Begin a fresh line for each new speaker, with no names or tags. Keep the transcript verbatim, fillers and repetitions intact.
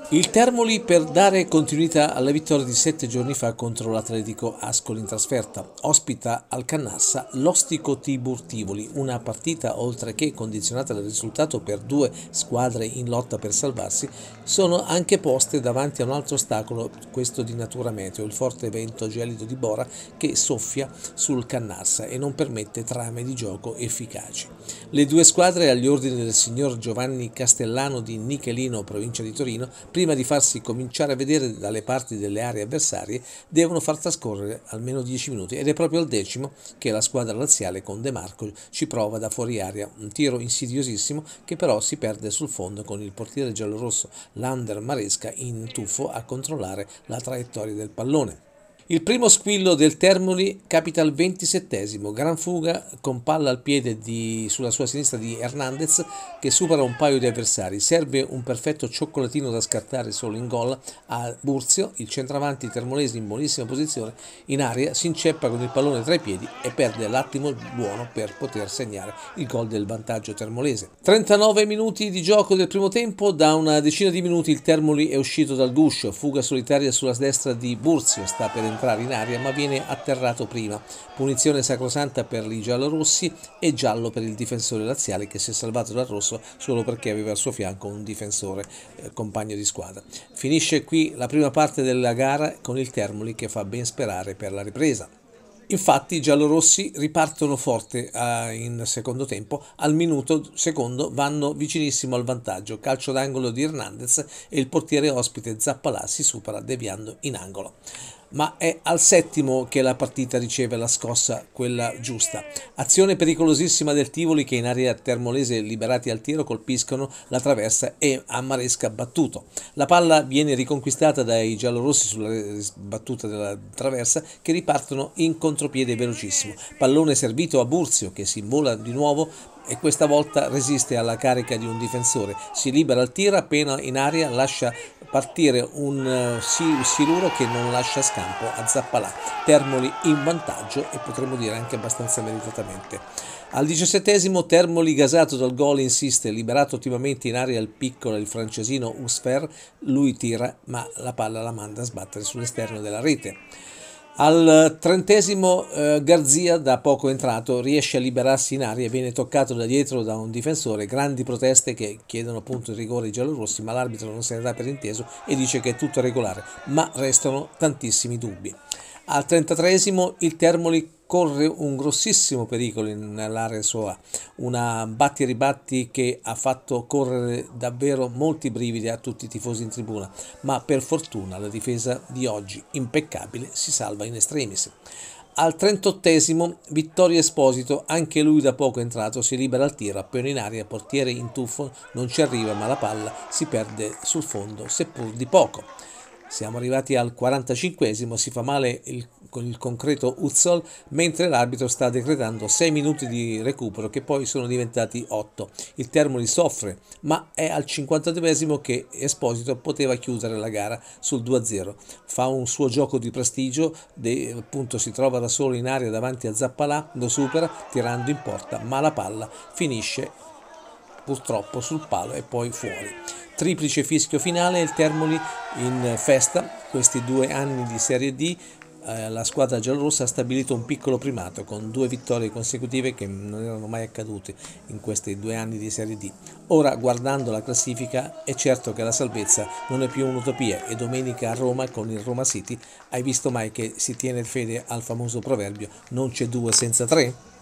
Il Termoli per dare continuità alla vittoria di sette giorni fa contro l'Atletico Ascoli in trasferta. Ospita al Cannassa l'Ostico Tibur Tivoli, una partita oltre che condizionata dal risultato per due squadre in lotta per salvarsi, sono anche poste davanti a un altro ostacolo, questo di natura meteo, il forte vento gelido di Bora che soffia sul Cannassa e non permette trame di gioco efficaci. Le due squadre agli ordini del signor Giovanni Castellano di Nichelino, provincia di Torino, prima di farsi cominciare a vedere dalle parti delle aree avversarie, devono far trascorrere almeno dieci minuti ed è proprio al decimo che la squadra laziale con De Marco ci prova da fuori area, un tiro insidiosissimo che però si perde sul fondo con il portiere giallorosso Lander Maresca in tuffo a controllare la traiettoria del pallone. Il primo squillo del Termoli capita al ventisettesimo, gran fuga con palla al piede di, sulla sua sinistra di Hernandez che supera un paio di avversari, serve un perfetto cioccolatino da scartare solo in gol a Burzio, il centravanti termolese in buonissima posizione, in aria si inceppa con il pallone tra i piedi e perde l'attimo buono per poter segnare il gol del vantaggio termolese. trentanove minuti di gioco del primo tempo, da una decina di minuti il Termoli è uscito dal guscio, fuga solitaria sulla destra di Burzio, sta per entrare in aria ma viene atterrato prima, punizione sacrosanta per i giallorossi e giallo per il difensore laziale che si è salvato dal rosso solo perché aveva al suo fianco un difensore eh, compagno di squadra. Finisce qui la prima parte della gara con il Termoli che fa ben sperare per la ripresa. Infatti i giallorossi ripartono forte eh, in secondo tempo, al minuto secondo vanno vicinissimo al vantaggio, calcio d'angolo di Hernandez e il portiere ospite Zappalà si supera deviando in angolo. Ma è al settimo che la partita riceve la scossa, quella giusta. Azione pericolosissima del Tivoli che in area termolese liberati al tiro colpiscono la traversa e a Maresca battuto. La palla viene riconquistata dai giallorossi sulla battuta della traversa che ripartono in contropiede velocissimo. Pallone servito a Burzio che si invola di nuovo e questa volta resiste alla carica di un difensore, si libera al tiro appena in aria, lascia partire un uh, siluro che non lascia scampo a Zappalà. Termoli in vantaggio e potremmo dire anche abbastanza meritatamente. Al diciassettesimo Termoli gasato dal gol insiste, liberato ottimamente in aria il piccolo il francesino Usfer, lui tira ma la palla la manda a sbattere sull'esterno della rete. Al trentesimo eh, Garzia, da poco entrato, riesce a liberarsi in aria e viene toccato da dietro da un difensore, grandi proteste che chiedono appunto il rigore ai giallorossi, ma l'arbitro non se ne dà per inteso e dice che è tutto regolare, ma restano tantissimi dubbi. Al trentatreesimo il Termoli corre un grossissimo pericolo nell'area sua, una batti e ribatti che ha fatto correre davvero molti brividi a tutti i tifosi in tribuna, ma per fortuna la difesa di oggi, impeccabile, si salva in estremis. Al trentottesimo Vittorio Esposito, anche lui da poco entrato, si libera al tiro, appena in aria, portiere in tuffo, non ci arriva ma la palla si perde sul fondo, seppur di poco. Siamo arrivati al quarantacinquesimo, si fa male il, con il concreto Uzzol, mentre l'arbitro sta decretando sei minuti di recupero che poi sono diventati otto. Il Termoli soffre, ma è al cinquantaduesimo che Esposito poteva chiudere la gara sul due a zero. Fa un suo gioco di prestigio, de, appunto si trova da solo in aria davanti a Zappalà, lo supera tirando in porta, ma la palla finisce purtroppo sul palo e poi fuori. Triplice fischio finale, il Termoli in festa. Questi due anni di Serie D eh, la squadra giallorossa ha stabilito un piccolo primato con due vittorie consecutive che non erano mai accadute in questi due anni di Serie D. Ora, guardando la classifica, è certo che la salvezza non è più un'utopia e domenica a Roma con il Roma City hai visto mai che si tiene fede al famoso proverbio non c'è due senza tre?